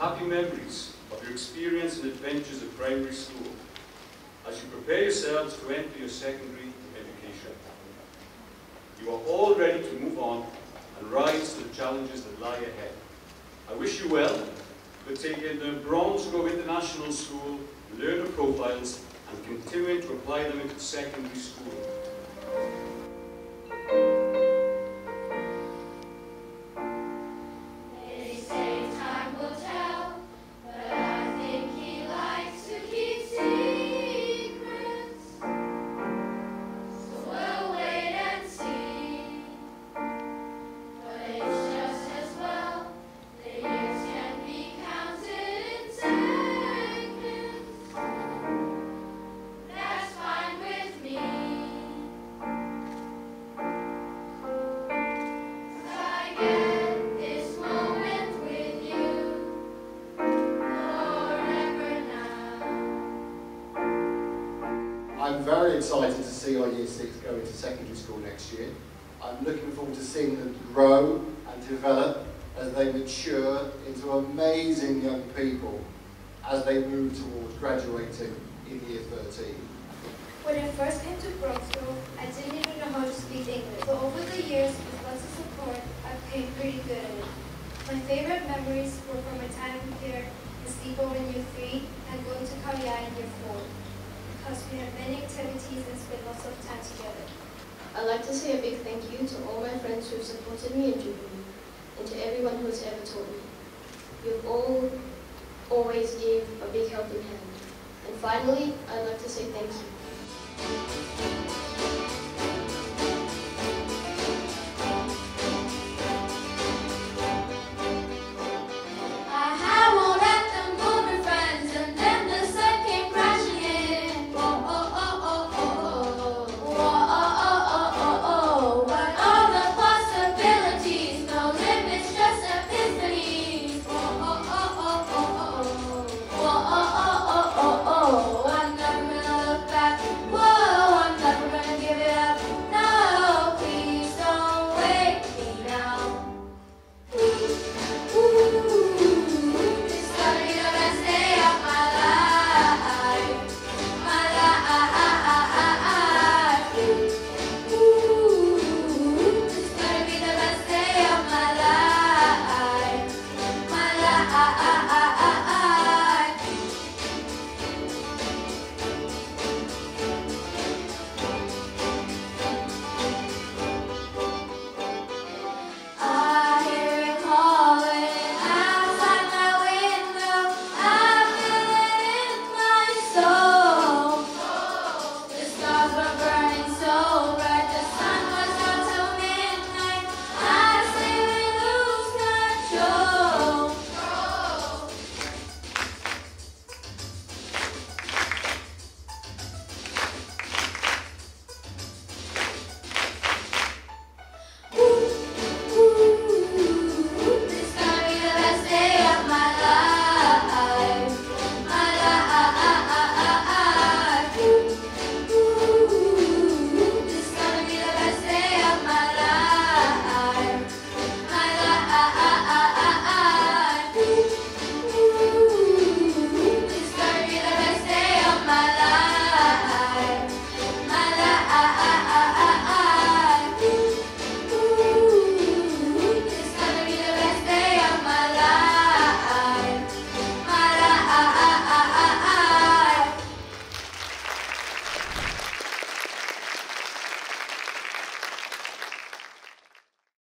happy memories of your experience and adventures at primary school as you prepare yourselves to enter your secondary education. You are all ready to move on and rise to the challenges that lie ahead. I wish you well, but taking the Bromsgrove International School learner profiles and continuing to apply them into secondary school. I'm very excited to see our Year 6 go into secondary school next year. I'm looking forward to seeing them grow and develop as they mature into amazing young people as they move towards graduating in Year 13. When I first came to Bromsgrove, I didn't even know how to speak English, but over the years, with lots of support, I became pretty good at it. My favorite memories were from my time here in sleepover in Year 3 and going to Korea in Year 4. Because we had many activities and spent lots of time together. I'd like to say a big thank you to all my friends who have supported me in Jubilee, and to everyone who has ever taught me. You've all always gave a big helping hand. And finally, I'd like to say thank you.